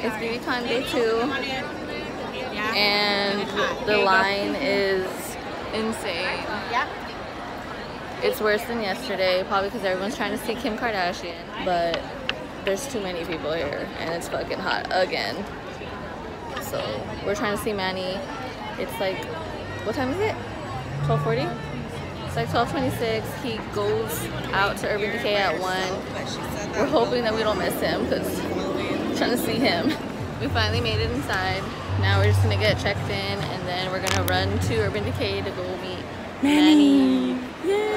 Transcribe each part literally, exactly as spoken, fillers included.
It's BeautyCon day two, and the line is insane. It's worse than yesterday, probably because everyone's trying to see Kim Kardashian, but there's too many people here, and it's fucking hot again. So we're trying to see Manny. It's like, what time is it? twelve forty? It's like twelve twenty-six. He goes out to Urban Decay at one. We're hoping that we don't miss him because we're trying to see him. We finally made it inside. Now we're just gonna get checked in, and then we're gonna run to Urban Decay to go meet Manny. Manny.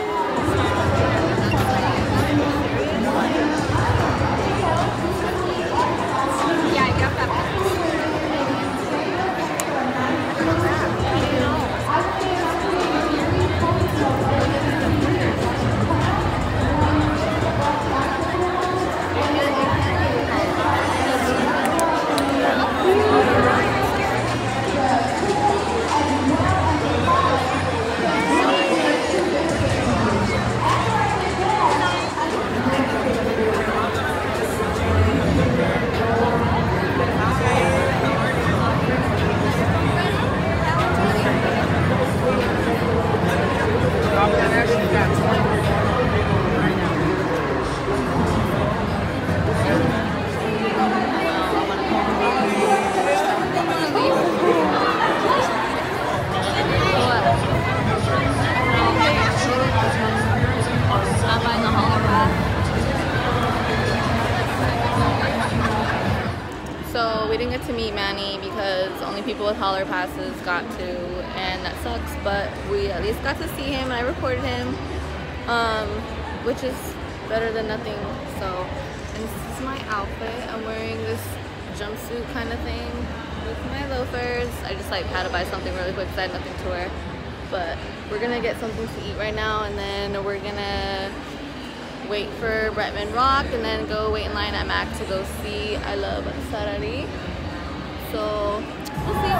So we didn't get to meet Manny because only people with holler passes got to, and that sucks, but we at least got to see him, and I recorded him, um, which is better than nothing. So, and this is my outfit. I'm wearing this jumpsuit kind of thing with my loafers. I just like had to buy something really quick because I had nothing to wear. But we're gonna get something to eat right now, and then we're gonna wait for Bretman Rock, and then go wait in line at Mac to go see I Love Sarari. So we'll see.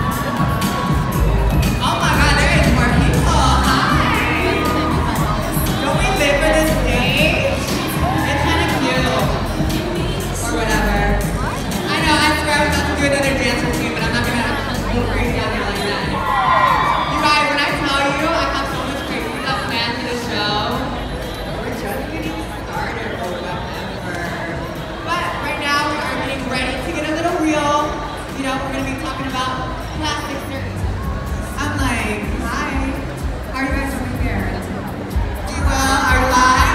Oh my god, there is more people. Hi! Don't we live for this stage? It's kind of cute. Or whatever. I know, I swear I was about to do another dance routine, but I'm not gonna go crazy on here like that. You guys, when I tell you I have so much crazy stuff planned for the show, we're just getting started or whatever. But right now we are getting ready to get a little real. You know, we're gonna be talking about plastic surgery. I'm like, hi, how are you guys doing here? You well? Are you live?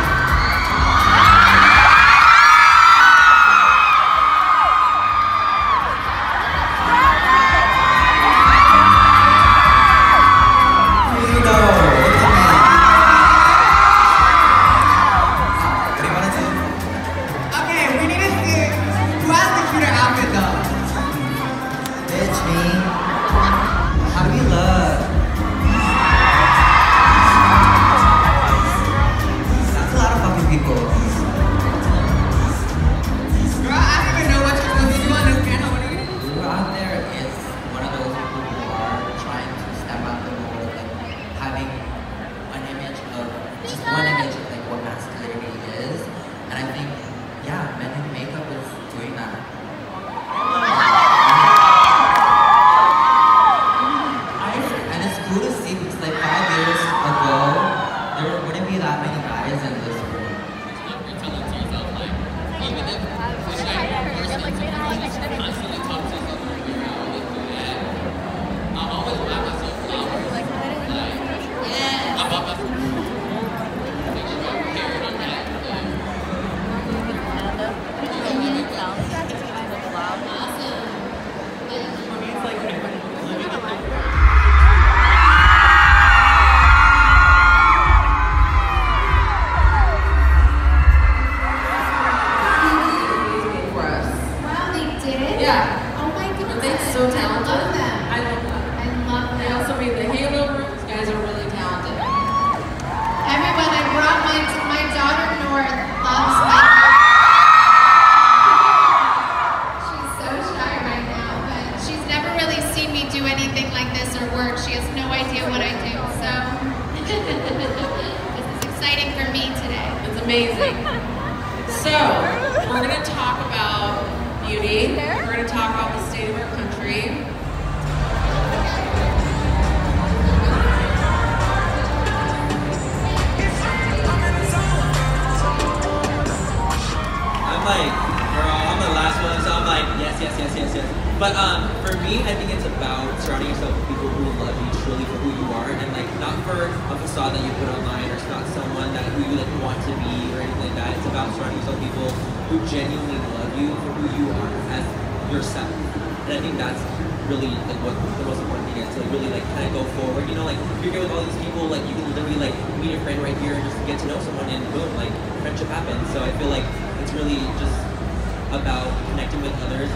Here you go. Look at me. What do you want to do? Okay, we need to see who has the cuter outfit though. Bitch, me. How do we look? That's a lot of fucking people. Girl, I don't even know what you're supposed to do on this panel. What are you gonna do? Who out there is one of those people who are trying to step out the mold, like having an image of, just one image of like what masculinity is. And I think, yeah, men in makeup is doing that. And it's cool to see because like five years ago, there wouldn't be that many guys in this room. You're telling to yourself, like, even if the person constantly talks to yourself, I'll always buy myself flowers. Like, yeah. I'm up at the period on that. So talented. I love them. I love them. I love them. They also made the Halo room. These guys are really talented. Everyone, I brought my my daughter North. Loves makeup. She's so shy right now, but she's never really seen me do anything like this or work. She has no idea what I do. So this is exciting for me today. It's amazing. So we're gonna talk about beauty. We're going to talk about the state of our country. I'm like, girl, I'm the last one, so I'm like, yes, yes, yes, yes, yes. But um, for me, I think it's about surrounding yourself with people who love you truly for who you are, and like not for a facade that you put online, or it's not someone that who you like want to be or anything like that. It's about surrounding yourself with people who genuinely love you for who you are as yourself. And I think that's really like what the most important thing is, to like, really like kind of go forward. You know, like if you're here with all these people, like you can literally like meet a friend right here and just get to know someone, and boom, like friendship happens. So I feel like it's really just about connecting with others.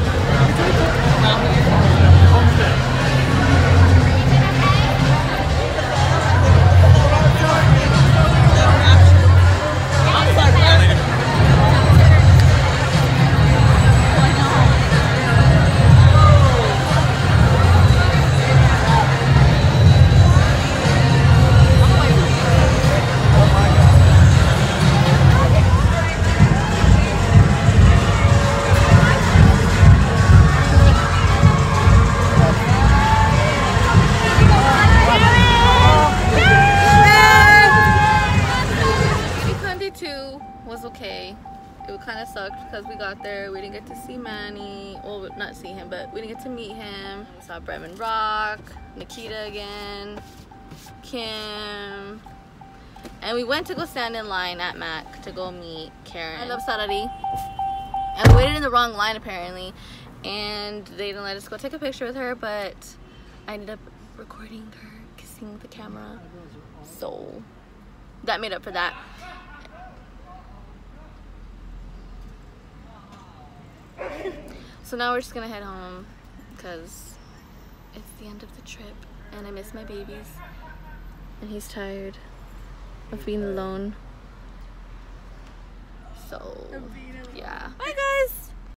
Was okay. It kind of sucked because we got there, we didn't get to see Manny, well, not see him, but we didn't get to meet him. We saw Bremen Rock, Nikita again, Kim, and we went to go stand in line at Mac to go meet Karen. I love Sarari, and we waited in the wrong line apparently, and they didn't let us go take a picture with her, but I ended up recording her kissing the camera, so that made up for that. So now we're just gonna head home because it's the end of the trip and I miss my babies and he's tired of being alone. So yeah. Bye guys!